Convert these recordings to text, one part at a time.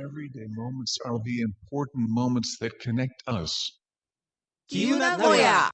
Everyday moments are the important moments that connect us. きゆなごや。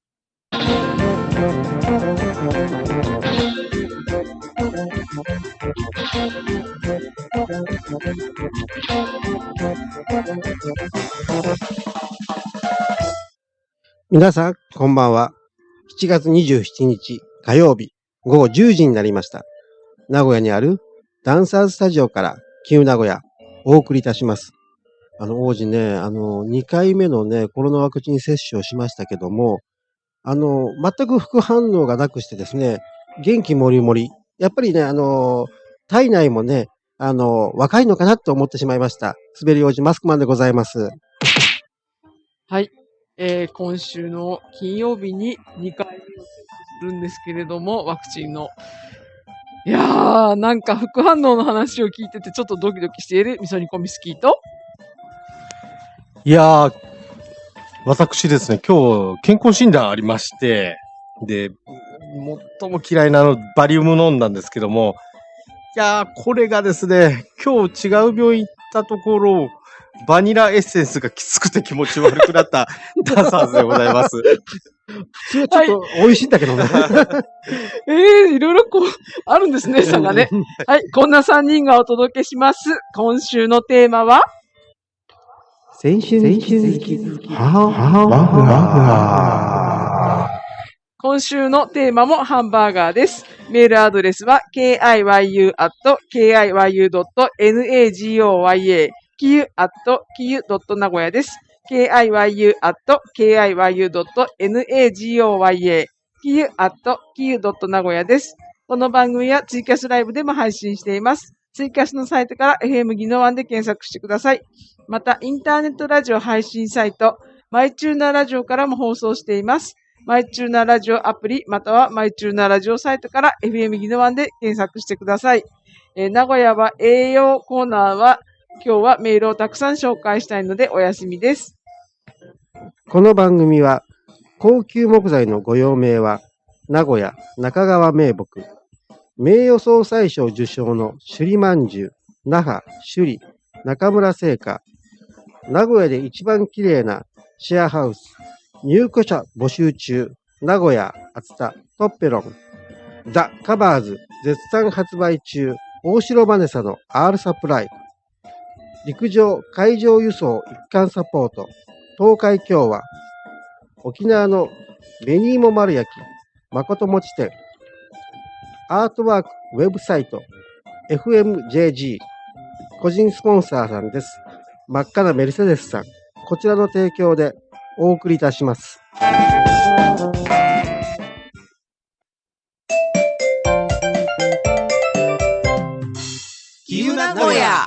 皆さん、こんばんは。7月27日火曜日午後10時になりました。名古屋にあるダンサーズスタジオからきゆ名古屋お送りいたします。王子ね、2回目のね、コロナワクチン接種をしましたけども、全く副反応がなくしてですね、元気もりもり。やっぱりね、体内もね、若いのかなと思ってしまいました。滑り王子マスクマンでございます。 はい。今週の金曜日に2回目を接種するんですけれども、ワクチンの。いやー、なんか副反応の話を聞いててちょっとドキドキしている味噌煮込みスキーと。 いやー、私ですね、今日健康診断ありまして、で、最も嫌いなバリウム飲んだんですけども、いやー、これがですね、今日違う病院行ったところ、バニラエッセンスがきつくて気持ち悪くなったダンサーズでございます。 普通はちょっと美味しいんだけどね。 いろいろこう、あるんですね、差がね。はい、こんな3人がお届けします。今週のテーマは先週に今週のテーマもハンバーガーです。メールアドレスは kiyu@kiyu.nagoya kiyu@kiyu.nagoya です。kiyu@kiyu.nagoya kiyu@kiyu.nagoya です。この番組はツイキャスライブでも配信しています。ツイキャスのサイトから FM ギノワンで検索してください。また、インターネットラジオ配信サイト、マイチューナーラジオからも放送しています。マイチューナーラジオアプリ、またはマイチューナーラジオサイトから FM ギノワンで検索してください。名古屋は栄養コーナーは、今日はメールをたくさん紹介したいのでお休みです。 この番組は、高級木材のご用命は、名古屋中川名木、名誉総裁賞受賞の首里まんじゅう、那覇首里中村製菓、名古屋で一番綺麗なシェアハウス、入居者募集中、名古屋厚田トッペロン、ザ・カバーズ絶賛発売中、大城バネサの R サプライ、陸上海上輸送一貫サポート、東海共和、沖縄の紅芋丸焼き、誠餅店、アートワークウェブサイト、FMJG、個人スポンサーさんです。真っ赤なメルセデスさん、こちらの提供でお送りいたします。 きゆなごや。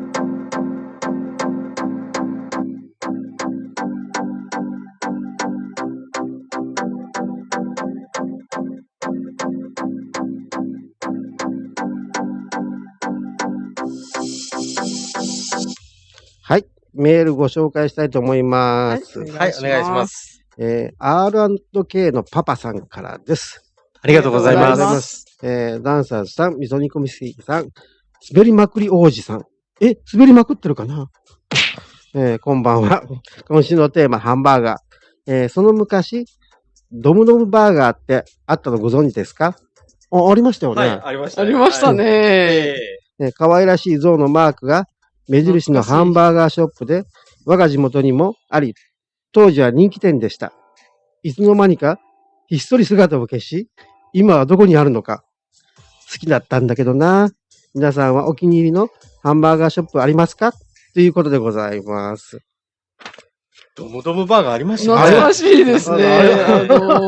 はい、メールご紹介したいと思います。 はい、お願いします。 R&K のパパさんからです。 ありがとうございます。 ダンサーズさん、味噌煮込みスキーさん、滑りまくり王子さん。滑りまくってるかなこんばんは。今週のテーマ、ハンバーガー。その昔、ドムドムバーガーってあったのご存知ですか？ありましたよね。 はい、ありましたね。 ありましたね。 可愛らしい象のマークが目印のハンバーガーショップで、我が地元にもあり、当時は人気店でした。いつの間にか、ひっそり姿を消し、今はどこにあるのか。好きだったんだけどな。皆さんはお気に入りのハンバーガーショップありますか？ということでございます。 ドムドムバーガーありましたね。 懐かしいですね。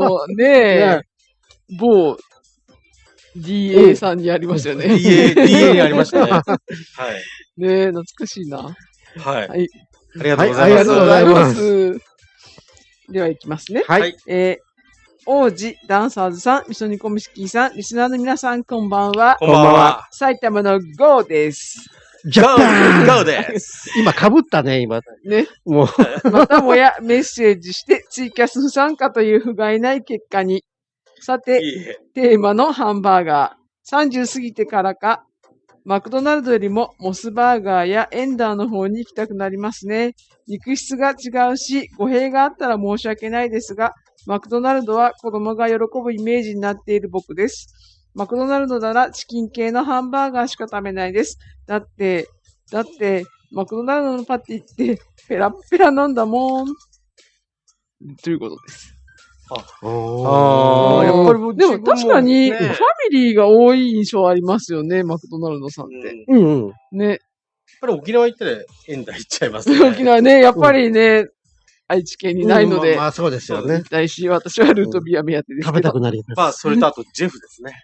某 DA さんにありましたよね。 DA にありましたね。はい。 ね、懐かしいな。 はい。 はい。 ありがとうございます。 ありがとうございます。 では行きますね。 はい。 王子、ダンサーズさん、味噌煮込みスキーさん、リスナーの皆さん、こんばんは。 こんばんは。 埼玉のゴーです。 ジャパンゴーです。 今被ったね、今。 ね。 もう。 またもやメッセージしてツイキャス不参加という不甲斐ない結果に。さて、テーマのハンバーガー。30過ぎてからか、 マクドナルドよりもモスバーガーやエンダーの方に行きたくなりますね。肉質が違うし、語弊があったら申し訳ないですが、マクドナルドは子供が喜ぶイメージになっている僕です。マクドナルドならチキン系のハンバーガーしか食べないです。だって、マクドナルドのパティってペラッペラなんだもん。ということです。 ああ、やっぱりでも確かに、 ねファミリーが多い印象ありますよね、マクドナルドさんって。 うんうん。 ね。 やっぱり沖縄行ったらエンダー行っちゃいますね。 沖縄ね、やっぱりね、愛知県にないので、 まあそうですよね行き。たいし、私はルートビア目当てです食けど。 べたくなります。 まあ、それとあとジェフですね。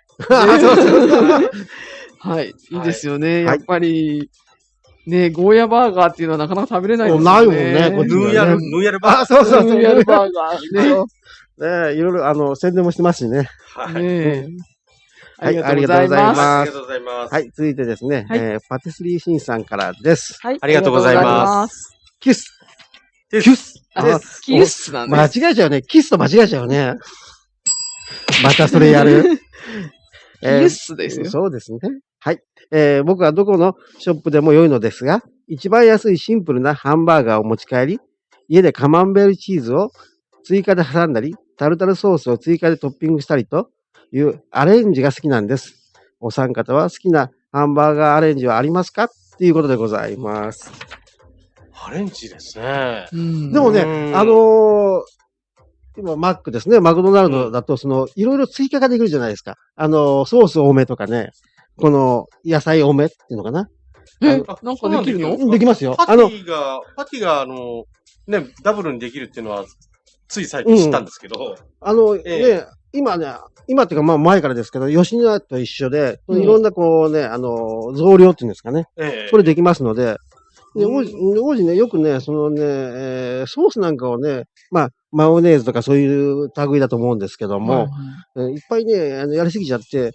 はい、いいですよね。 はいやっぱり、ね、ゴーヤバーガーっていうのはなかなか食べれないですよね。 ないもんねこっちヌーヤル、ヌーヤルバーガー。 あ、そうそうそう。 ヌーヤルバーガーね。 ねいろいろ、宣伝もしてますしね。 はい。 ねえ。 はいありがとうございます。 ありがとうございます。 はい、続いてですね、 はいパティスリーシンさんからです。 はい、 ありがとうございますキス。 キキス。 あ、キスなん間です。 違えちゃうね。キスと間違えちゃうね。またそれやる。 キスですよ。 そうですね。はい。僕はどこのショップでも良いのですが、一番安いシンプルなハンバーガーを持ち帰り、家でカマンベールチーズを追加で挟んだり、タルタルソースを追加でトッピングしたりというアレンジが好きなんです。お三方は好きなハンバーガーアレンジはありますかっていうことでございます。 アレンジですね。 うんでもね、 うん今、マックですね。マクドナルドだと、いろいろ追加ができるじゃないですか。ソース多めとかね。この、野菜多めっていうのかな。 え、 あなんかできるのできますよ。 パティが、ね、ダブルにできるっていうのは、つい最近知ったんですけど。え今っていうか、まあ前からですけど、吉野家と一緒で、 うんいろんなこうね、増量っていうんですかね。 ええそれできますので、で、 うん王子ね、よくね、ソースなんかをね、まあ、マヨネーズとかそういう類だと思うんですけども、いっぱいね、やりすぎちゃって、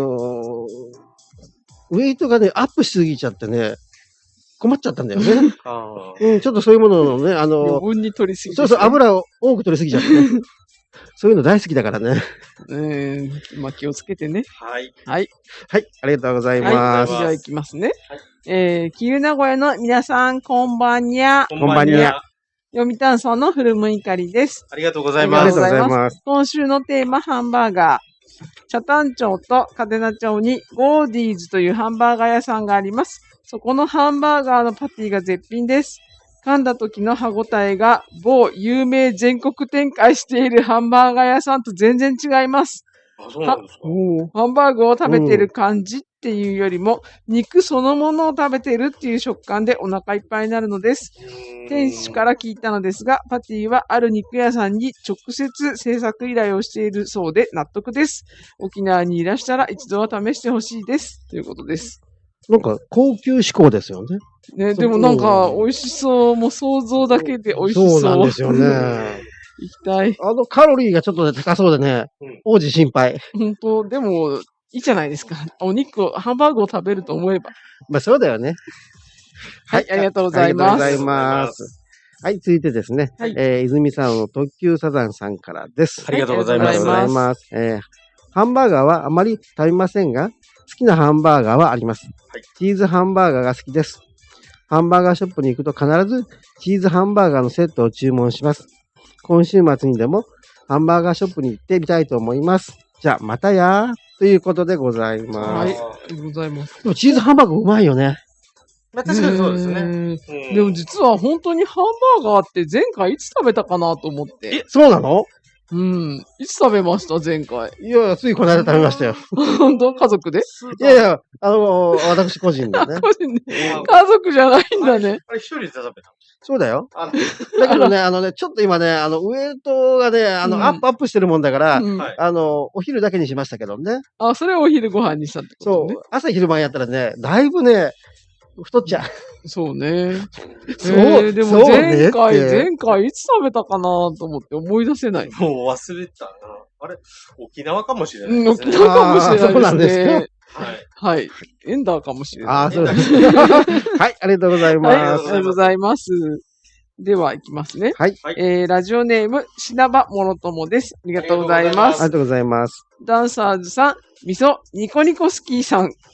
ウェイトがね、アップしすぎちゃってね、困っちゃったんだよね。 あちょっとそういうもののね、 余分に取りすぎて。 そう、油を多く取りすぎちゃってね。そういうの大好きだからね。 まあ気をつけてね。 はい。 はい、ありがとうございはい。 ます。 じゃあ行きますね。キユ名古屋の皆さん、こんばんにゃ。 こんばんにゃ。 読谷村の古むいかりです。 ありがとうございあります。 がとうございます。 今週のテーマ、ハンバーガー。北谷町と嘉手納町にゴーディーズというハンバーガー屋さんがあります。そこのハンバーガーのパティが絶品です。噛んだ時の歯ごたえが某有名全国展開しているハンバーガー屋さんと全然違います。 あ、そうなんですか。 ハンバーグを食べてる感じっていうよりも、肉そのものを食べてるっていう食感でお腹いっぱいになるのです。店主から聞いたのですが、パティはある肉屋さんに直接制作依頼をしているそうで納得です。沖縄にいらしたら一度は試してほしいです。ということです。 なんか、高級志向ですよね。 ね、でもなんか、美味しそう。もう想像だけで美味しそう。 そうなんですよね。 行きたい。 カロリーがちょっとね高そうでね、王子心配。 本当でも、いいじゃないですか。お肉を、ハンバーグを食べると思えば。 まあそうだよね。 はい、ありがとうございます。 ありがとうございます。はい、続いてですね、 はい泉さんの特急サザンさんからです。 ありがとうございます。 ありがとうございます。ハンバーガーはあまり食べませんが、好きなハンバーガーはあります。 はいチーズハンバーガーが好きです。ハンバーガーショップに行くと必ずチーズハンバーガーのセットを注文します。今週末にでもハンバーガーショップに行ってみたいと思います。じゃあ、またやー。ということでございます。 はい、ありがとうございます。 でもチーズハンバーガーうまいよね。 まあ確かにそうですね。 ね。でも実は本当にハンバーガーって前回いつ食べたかなと思って。 そうなの？ うん。いつ食べました前回。 いや、ついこの間食べましたよ。 本当家族でいやいや、私個人でね。 個人で家族じゃないんだね。 あれ一人で食べたそうだよ。 あだけどね、ちょっと今ね、ウエイトがね、 うんアップしてるもんだから、 うんはいお昼だけにしましたけどね。 あ、それをお昼ご飯にしたってこそうとね。、 朝昼晩やったらね、だいぶね、太っちゃう。 そうね。 そうでもそうね前回いつ食べたかなと思って思い出せない。 もう忘れたな。あれ沖縄かもしれないうん、 ですね。 沖縄かもしれないですね。 あーそうなんですはい。 はい。エンダーかもしれない。 ああ、そうです。はい、ありがとうございはい、あます。 りがとうございます。では、いきますね。 はい、 ラジオネーム、品場もろともです。ありがとうございます。 ありがとうございます。 ダンサーズさん、みそ、ニコニコスキーさん。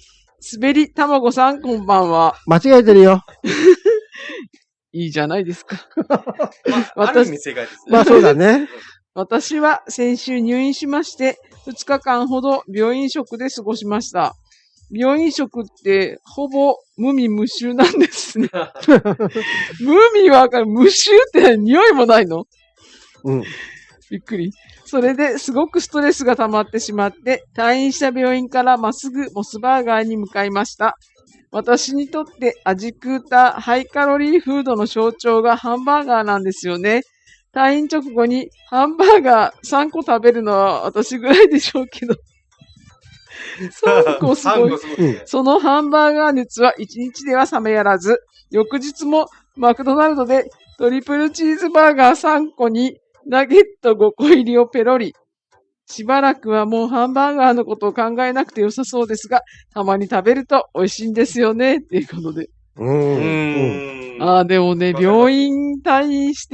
滑りたまごさん、こんばんは。 間違えてるよ。 いいじゃないですか。 ある意味正解ですね。 まあそうだね。 私は先週入院しまして、2日間ほど病院食で過ごしました。病院食ってほぼ無味無臭なんですね。無味はわかる。無臭って匂いもないの？ うん。 びっくり。それですごくストレスが溜まってしまって、退院した病院からまっすぐモスバーガーに向かいました。私にとって味食うたハイカロリーフードの象徴がハンバーガーなんですよね。退院直後にハンバーガー3個食べるのは私ぐらいでしょうけど。3個すごい。そのハンバーガー熱は1日では冷めやらず、翌日もマクドナルドでトリプルチーズバーガー3個にナゲット5個入りをペロリ。しばらくはもうハンバーガーのことを考えなくて良さそうですが、たまに食べると美味しいんですよね、っていうことで。でもね、病院退院して、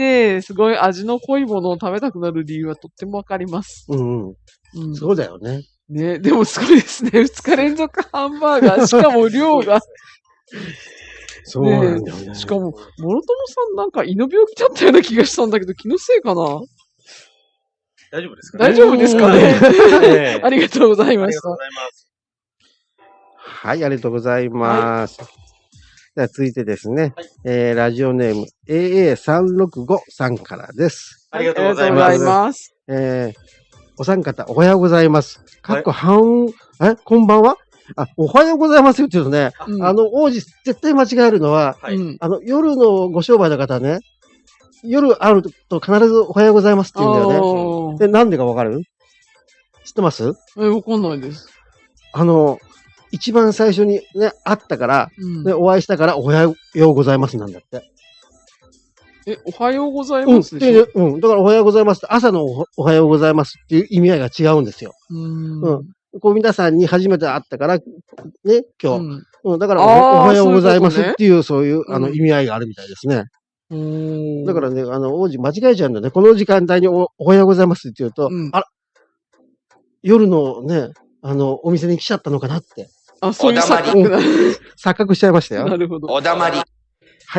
すごい味の濃いものを食べたくなる理由はとってもわかります。 そうだよね。 ね、でもすごいですね。2日連続ハンバーガー、しかも量が。 そうなんだよね。 しかも、諸友さんなんか胃の病気だったような気がしたんだけど、気のせいかな？ 大丈夫ですかね？ 大丈夫ですかね？ありがとうございました。 はい、ありがとうございます。では続いてですね、ラジオネーム AA365 さんからです。 ありがとうございます。 お三方、おはようございます。こんばんは？おはようございますよって言うとね、王子絶対間違えるのは、夜のご商売の方ね、夜会うと必ずおはようございますって言うんだよね。で、なんでかわかる？知ってます？ わかんないです。 一番最初にね、会ったから、で、お会いしたからおはようございますなんだって。 おはようございますでしょ？ だからおはようございますって、朝のおはようございますっていう意味合いが違うんですよ。こう皆さんに初めて会ったから、ね、今日。だからおはようございますっていう、そういう、意味合いがあるみたいですね。だからね、王子間違えちゃうんだね。この時間帯におはようございますって言うと、夜のね、お店に来ちゃったのかなって。 そういう錯覚だ。 錯覚しちゃいましたよ。 なるほど。 おだまり。 はい、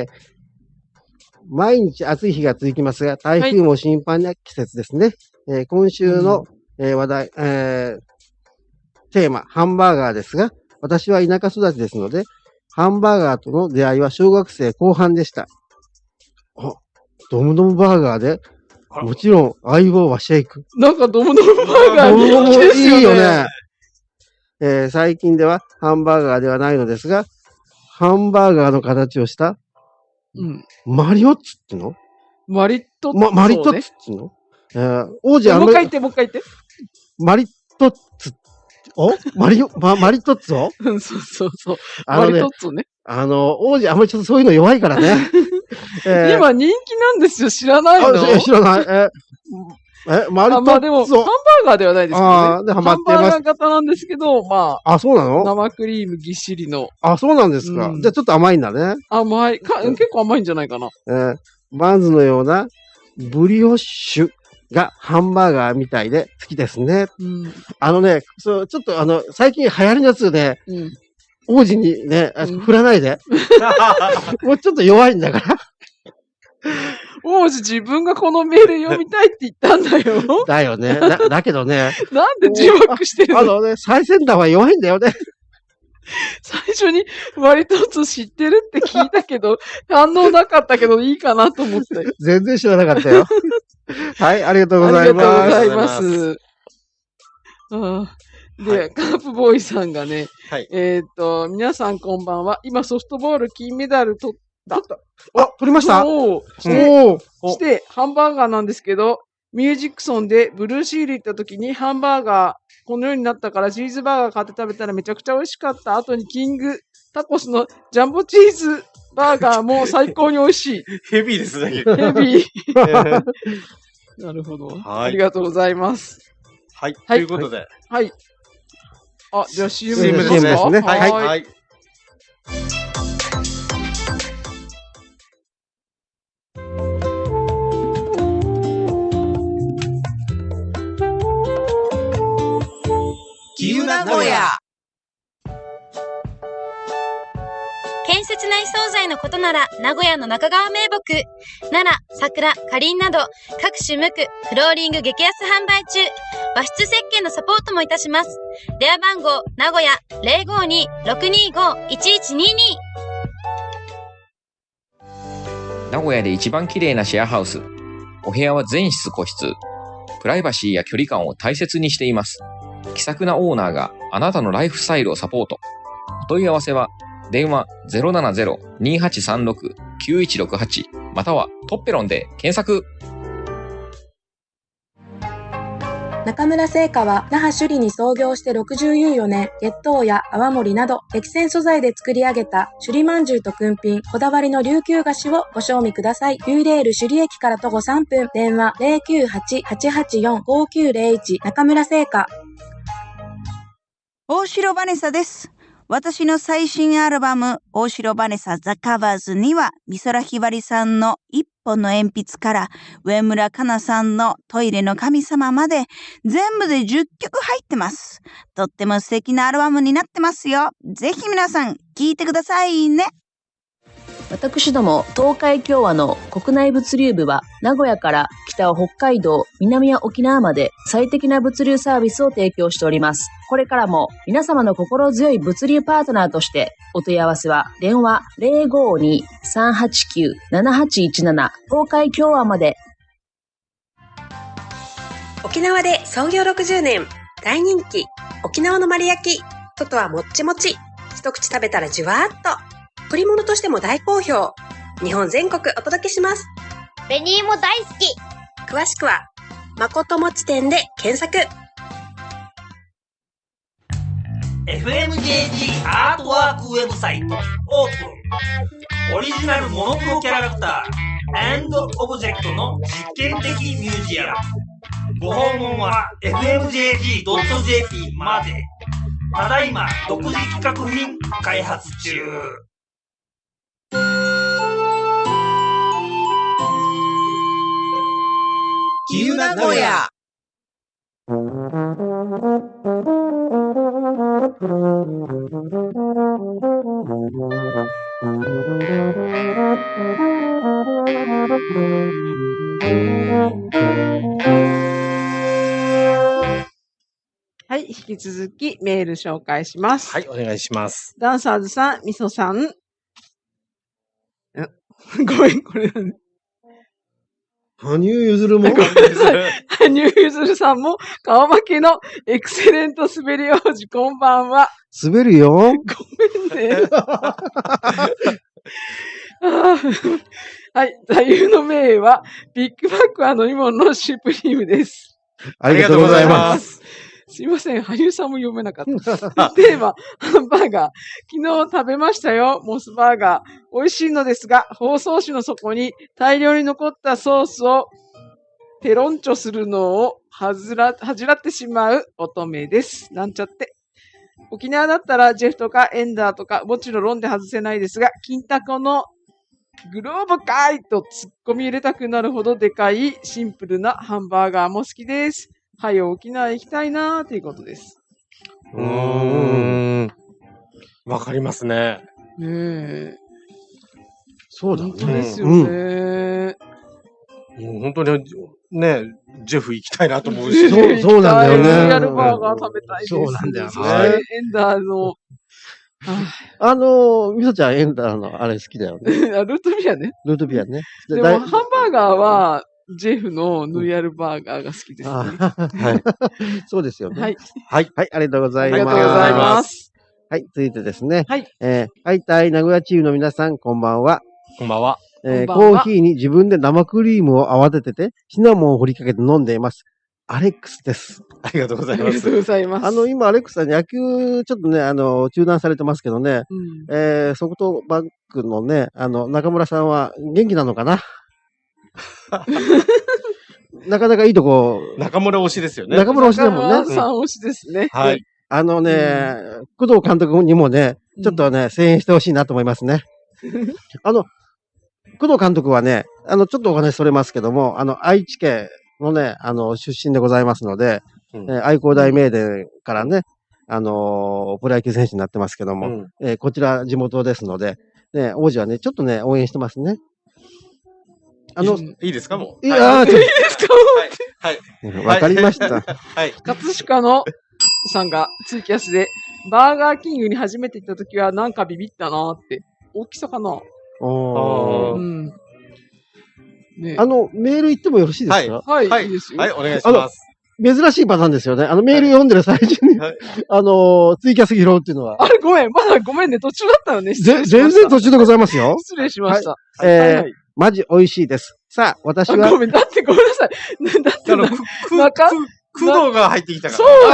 毎日暑い日が続きますが、台風も心配な季節ですね。今週の、話題、テーマ、ハンバーガーですが、私は田舎育ちですので、ハンバーガーとの出会いは小学生後半でした。ドムドムバーガーで、もちろん相棒はシェイク。 なんかドムドムバーガー人気ですよね。 いいよね。最近ではハンバーガーではないのですが、ハンバーガーの形をした、マリオッツっての？ マリトッツ。 マリトッツっての？王子もう一回言って。 マリトッツ。マリトッツをそう。マリトッツね。 王子あんまりちょっとそういうの弱いからね。 今人気なんですよ。知らないの？ 知らない。マリトッツを。 でも、ハンバーガーではないですけどね。ハンバーガー型なんですけど、 そうなの？ 生クリームぎっしりの。 そうなんですか。じゃあちょっと甘いんだね。 甘い。結構甘いんじゃないかな。 バンズのようなブリオッシュがハンバーガーみたいで好きですね。ちょっと最近流行りのやつで、王子にね、振らないで。もうちょっと弱いんだから。 王子自分がこのメール読みたいって言ったんだよ。 だよね。だけどね。 なんで自爆してるの？ 最先端は弱いんだよね。 最初に割と知ってるって聞いたけど、反応なかったけどいいかなと思って。 全然知らなかったよ。はい、ありがとうございます。 ありがとうございます。で、カープボーイさんがね、皆さんこんばんは。今ソフトボール金メダル取った。 取りました？ して、ハンバーガーなんですけど、ミュージックソンでブルーシール行った時にハンバーガー、このようになったからチーズバーガー買って食べたらめちゃくちゃ美味しかった後にキングタコスのジャンボチーズバーガーも最高に美味しい。 ヘビーですね。 ヘビー。なるほど。ありがとうございます。 はい。ということで。 はい。じゃあ CM ですね。はい。 きゆなごや。 内惣菜のことなら名古屋の中川名木、奈良、桜、かりんなど各種無垢、フローリング激安販売中。和室設計のサポートもいたします。電話番号名古屋 052-625-1122。 名古屋で一番綺麗なシェアハウス。お部屋は全室個室。プライバシーや距離感を大切にしています。気さくなオーナーがあなたのライフスタイルをサポート。お問い合わせは電話 070-2836-9168 またはトッペロンで検索。 中村製菓は那覇首里に創業して64年、月桃や泡盛など激戦素材で作り上げた首里まんじゅうと君品、こだわりの琉球菓子をご賞味ください。ユーレール首里駅から徒歩3分、電話 098-884-5901 中村製菓。 大城バネサです。私の最新アルバム、大城バネサザカバーズには、美空ひばりさんの一本の鉛筆から、上村かなさんのトイレの神様まで、全部で10曲入ってます。とっても素敵なアルバムになってますよ。ぜひ皆さん、聴いてくださいね。 私ども東海共和の国内物流部は名古屋から北は北海道、南は沖縄まで最適な物流サービスを提供しております。これからも皆様の心強い物流パートナーとしてお問い合わせは電話 052-389-7817 東海共和まで。 沖縄で創業60年、大人気沖縄の丸焼き、外はもっちもち、一口食べたらじゅわーっと。贈り物としても大好評。日本全国お届けします。 紅芋大好き。 詳しくは誠もち店で検索。 FMJG アートワークウェブサイトオープン。オリジナルモノクロキャラクター&オブジェクトの実験的ミュージアム。ご訪問は fmjg.jp まで。ただいま独自企画品開発中。 キユ名古屋。 はい、引き続きメール紹介します。 はい、お願いします。 ダンサーズさん、みそさん。ごめん、これなんで。 羽生結弦も羽生結弦さんも、顔負けのエクセレント滑り王子、こんばんは。 滑るよ。 ごめんね。はい、座右の銘は、ビッグマックは飲み物のシュプリームです。 ありがとうございます。 すいません、羽生さんも読めなかった。テーマ、ハンバーガー。昨日食べましたよ、モスバーガー。美味しいのですが、包装紙の底に大量に残ったソースをペロンチョするのを恥じらってしまう乙女です。なんちゃって。沖縄だったらジェフとかエンダーとか、もちろん論で外せないですが、金タコのグローブかいと突っ込み入れたくなるほどでかいシンプルなハンバーガーも好きです。はい、沖縄行きたいなーということです。 わかりますね。 そうだね。 本当ですよね。 もう本当にね、ジェフ行きたいなと思うし。 そうなんだよね。 ロイヤルバーガー食べたいです。 そうなんだよね。 そしてエンダーの、 みそちゃんエンダーのあれ好きだよね。 ルートビアね。 ルートビアね。 でもハンバーガーは、ジェフのロイヤルバーガーが好きですね。 はい。そうですよね。 はい。 はい。はい、ありがとうございます。 ありがとうございます。 はい、続いてですね。 はい。 はいたい名古屋チームの皆さん、こんばんは。 こんばんは。 コーヒーに自分で生クリームを泡立てて、シナモンを振りかけて飲んでいます。アレックスです。 ありがとうございます。 ありがとうございます。 今、アレックスさん野球、ちょっとね、中断されてますけどね、ソフトバンクのね、中村さんは元気なのかななかなかいいとこ。 中村推しですよね。 中村推しだもんね。 中村さん推しですね。 はい。 工藤監督にもね、ちょっとね、声援してほしいなと思いますね。工藤監督はね、ちょっとお話それますけども、愛知県のね、出身でございますので、愛工大名電からね、プロ野球選手になってますけども、こちら地元ですので、 ね、王子はね、ちょっとね、応援してますね。 いいですかもう。 いやー、 いいですかはい。 わかりました。 はい。 葛飾のさんがツイキャスで、バーガーキングに初めて行った時はなんかビビったなーって。大きさかな。 おー。 うん。ね、 メール言ってもよろしいですか？ はい。いいですよ。 はい、お願いします。 珍しいパターンですよね。メール読んでる最中に、ツイキャス拾うっていうのは。 あれ、ごめん。まだごめんね。途中だったよね。 全然途中でございますよ。 失礼しました。 マジ美味しいです。さあ、私は。 ごめん、だってごめんなさい。だって工藤が入ってきたから。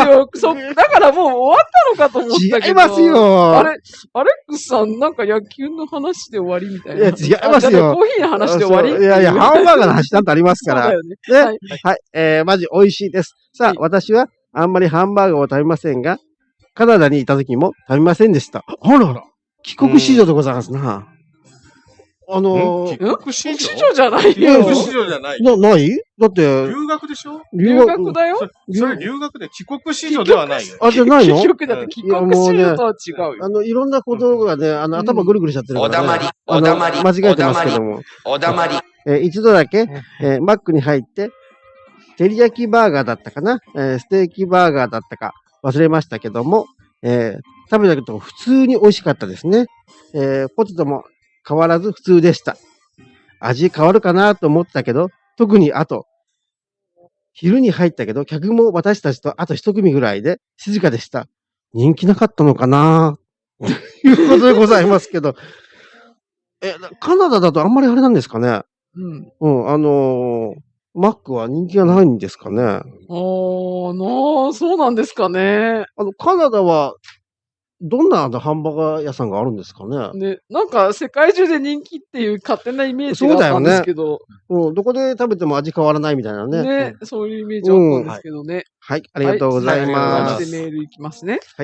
そうよ。だからもう終わったのかと思ったけど。 違いますよ。 アレックスさん、なんか野球の話で終わりみたいな。 いや、違いますよ。 コーヒーの話で終わりいや、ハンバーガーの話なんてありますから。 そうだよね。 はい。マジ美味しいです。さあ、私はあんまりハンバーガーを食べませんが、カナダにいた時も食べませんでした。あらら。帰国子女でございますな。 帰国子女じゃないよ。 帰国子女じゃない。 ないだって。 留学でしょ？ 留学だよ。 それ留学で帰国子女ではないよ。 あ、じゃないの？ 結局だって帰国子女とは違うよ。 いろんなことがね、頭ぐるぐるしちゃってるからね。おだまり。間違えてますけども。 おだまり。 一度だけ、マックに入って、照り焼きバーガーだったかな、ステーキバーガーだったか忘れましたけども、食べたけど普通に美味しかったですね。ポテトも変わらず普通でした。味変わるかなと思ったけど、特に昼に入ったけど、客も私たちとあと一組ぐらいで静かでした。人気なかったのかなということでございますけど、カナダだとあんまりあれなんですかね。マックは人気がないんですかね。 そうなんですかね。 カナダは、どんなハンバーガー屋さんがあるんですかね。 ね、なんか世界中で人気っていう勝手なイメージがあったんですけど。 どこで食べても味変わらないみたいなね。 ね、そういうイメージあったんですけどね。 はい、ありがとうございます。 そしてメールいきますね。 はい。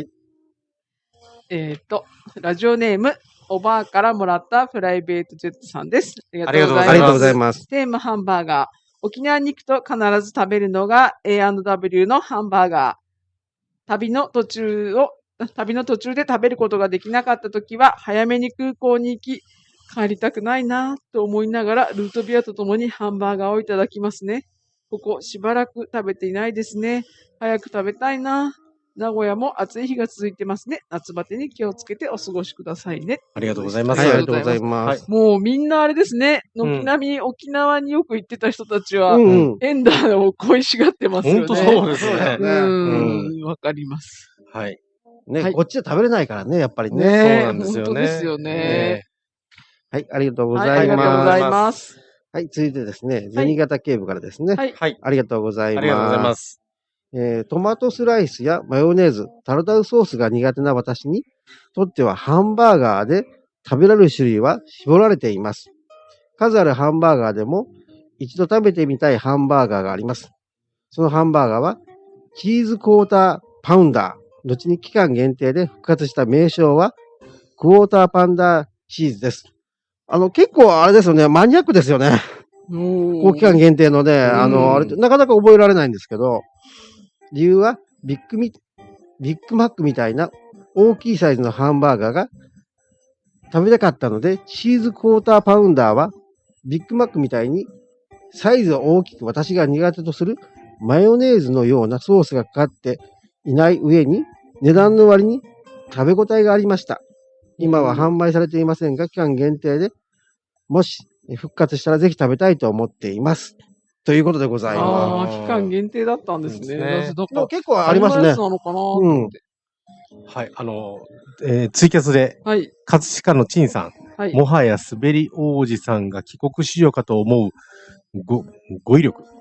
ラジオネーム、おばあからもらったプライベートジェットさんです。ありがとうございます。 ありがとうございます。 テーマハンバーガー。沖縄に行くと必ず食べるのが A&W のハンバーガー。旅の途中で食べることができなかったときは、早めに空港に行き、帰りたくないなと思いながら、ルートビアとともにハンバーガーをいただきますね。ここ、しばらく食べていないですね。早く食べたいな。名古屋も暑い日が続いてますね。夏バテに気をつけてお過ごしくださいね。 ありがとうございます。 ありがとうございます。 もうみんなあれですね。軒並み沖縄によく行ってた人たちは、エンダーを恋しがってますよね。 本当そうですね。 わかります。 はい。 ね、こっちで食べれないからね、やっぱりね。 そうなんですよね。 本当ですよね。 はい、ありがとうございます。 ありがとうございます。 はい、続いてですね、銭形警部からですね。 はい。 ありがとうございます。 ありがとうございます。 トマトスライスやマヨネーズ、タルタルソースが苦手な私にとってはハンバーガーで食べられる種類は絞られています。数あるハンバーガーでも一度食べてみたいハンバーガーがあります。そのハンバーガーはチーズクォーターパウンダー。後に期間限定で復活した名称はクォーターパンダーチーズです。結構あれですよね、マニアックですよね。期間限定のね、あれなかなか覚えられないんですけど、理由はビッグマックみたいな大きいサイズのハンバーガーが食べたかったので、チーズクォーターパウンダーはビッグマックみたいにサイズを大きく私が苦手とするマヨネーズのようなソースがかかっていない上に値段の割に食べ応えがありました。今は販売されていませんが、期間限定でもし復活したらぜひ食べたいと思っています。ということでございます。 期間限定だったんですね。 結構ありますね。 はい、ツイキャスで、葛飾の陳さん、もはや滑り王子さんが帰国子女かと思う語彙力。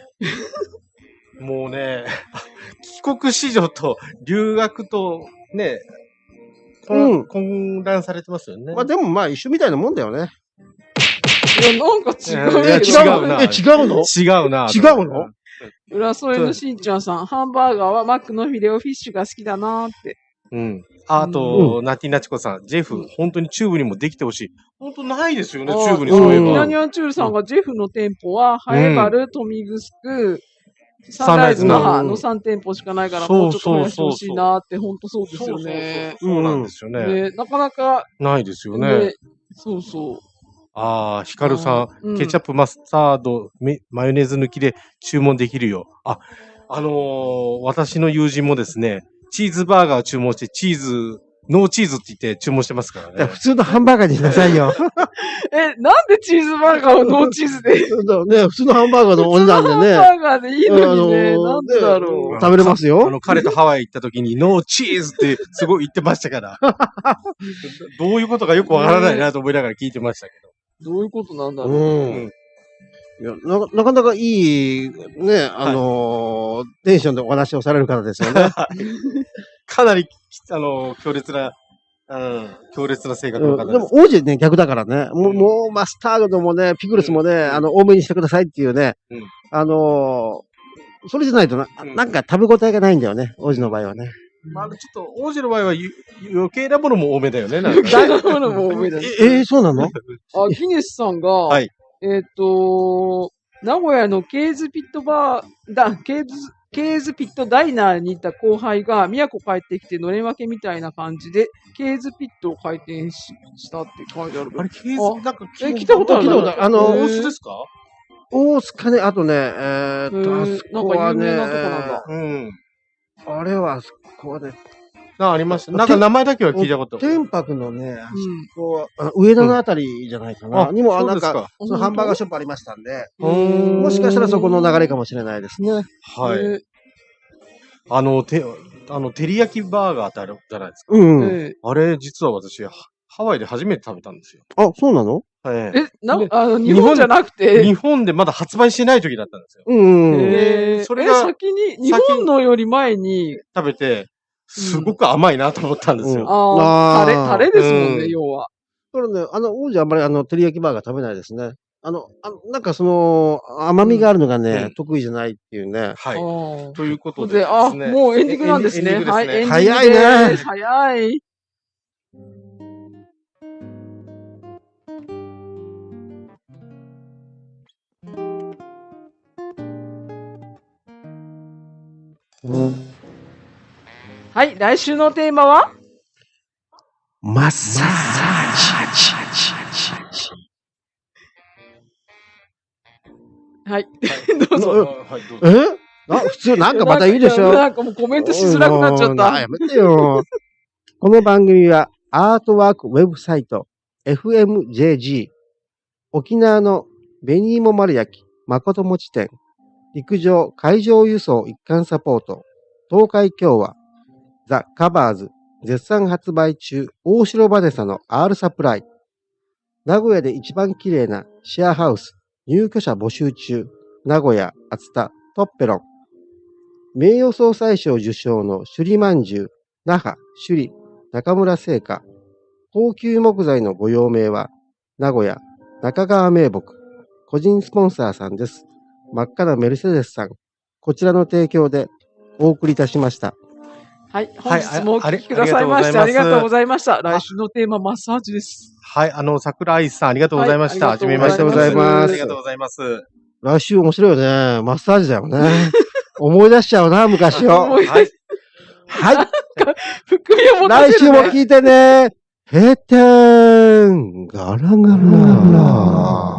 もうね、帰国子女と留学とね、混乱されてますよね。 まあでも一緒みたいなもんだよね。 いや、なんか違う。 違うな。違うの？ 違うな。 違うの？ 浦添のしんちゃんさん、ハンバーガーはマックのフィレオフィッシュが好きだなーって。 あと、ナティナチコさん、ジェフ、本当にチューブにもできてほしい。本当ないですよね、チューブにそういえば。 ニャニャンチュールさんがジェフの店舗は、ハエバル、トミグスク、サンライズ那覇の3店舗しかないから、もうちょっと増やしてほしいなーって、本当そうですよね。 そうなんですよね。 なかなか、 ないですよね。 そうそう。 ああ、ヒカルさん、 うん。 ケチャップ、マスタード、マヨネーズ抜きで注文できるよ。あ、私の友人もですね、チーズバーガー注文して、ノーチーズって言って注文してますからね。 普通のハンバーガーにしなさいよ。 なんでチーズバーガーをノーチーズでね、普通のハンバーガーのお値段でね。 ハンバーガーでいいのにね。なんでだろう。 食べれますよ。 彼とハワイ行った時に、ノーチーズってすごい言ってましたから。どういうことかよくわからないなと思いながら聞いてましたけど。どういうことなんだろう。 いやなかなかいい、ね、テンションでお話をされる方ですよね。 かなり、強烈な性格の方です。 でも、王子ね、逆だからね。もう、マスタードもね、ピクルスもね、多めにしてくださいっていうね。それじゃないとなんか食べ応えがないんだよね、王子の場合はね。 まあ、ちょっと、王子の場合は余計なものも多めだよね。 余計なものも多めだね。 そうなの？ ギネスさんが、 はい。 名古屋のケーズピットダイナーに行った後輩が、宮古帰ってきてのれん分けみたいな感じで、ケーズピットを開店したって書いてある。 あれ、ケーズ、なんか、 聞いたことある。 大須ですか？ 大須かね、あとね、 あそこはね、なんか有名なとこなんだ。 あれは、あそこはね、 ありました。なんか名前だけは聞いたこと。 天白のね、あそこは、上田のあたりじゃないかな。にも、なんか、そのハンバーガーショップありましたんで、もしかしたらそこの流れかもしれないですね。 はい。照り焼きバーガーってあるじゃないですか。あれ、実は私、ハワイで初めて食べたんですよ。 あ、そうなの？ 日本じゃなくて日本でまだ発売してない時だったんですよ。 それが先に、日本のより前に食べて、すごく甘いなと思ったんですよ。 タレですもんね、要は。 これね、王子はあんまり照り焼きバーガー食べないですね。なんかその、甘みがあるのがね、得意じゃないっていうね。 はい。ということで。 もうエンディングなんですね。はい、エンディングです。 早いね。 早い。はい、来週のテーマはマッサージ。 はい。どうぞ。 普通なんかまたいいでしょ。 なんかもうコメントしづらくなっちゃった。 やめてよ。この番組はアートワークウェブサイト FMJG、沖縄の紅芋丸焼き誠餅店、陸上海上輸送一貫サポート、東海共和、ザ・カバーズ、絶賛発売中、大城バネサの R サプライ、名古屋で一番綺麗なシェアハウス、入居者募集中、名古屋、熱田、トッペロン、名誉総裁賞受賞の首里まんじゅう、那覇、首里、中村製菓、高級木材のご用命は、名古屋、中川名木、個人スポンサーさんです。真っ赤なメルセデスさん、こちらの提供でお送りいたしました。 はい、本日もお聞きくださいましてありがとうございました。来週のテーマ、マッサージです。 はい、桜愛さんありがとうございました。はじめまして。 ありがとうございます。 ありがとうございます。 来週面白いよね。マッサージだよね。思い出しちゃうな、昔を。はい。はい。来週も聞いてね。閉店ガラガラ。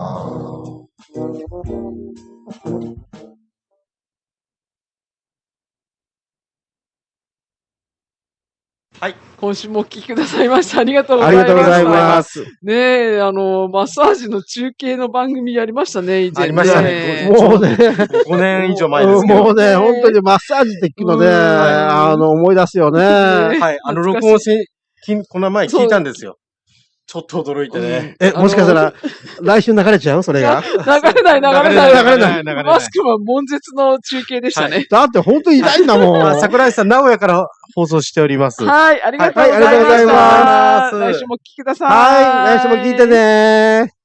はい。今週もお聞きくださいました。ありがとうございます。 ありがとうございます。 ねえ、マッサージの中継の番組やりましたね、以前。 ありましたね。 もうね。 5年以上前ですけど。 もうね、本当にマッサージって聞くので、思い出すよね。 はい。録音この前聞いたんですよ。ちょっと驚いてね。 もしかしたら、来週流れちゃうそれが。 流れない。マスクは悶絶の中継でしたね。 だって本当にいないんだもん。 桜井さん、名古屋から放送しております。 はい、ありがとうございます。来週も聞きください。 はい、来週も聞いてね。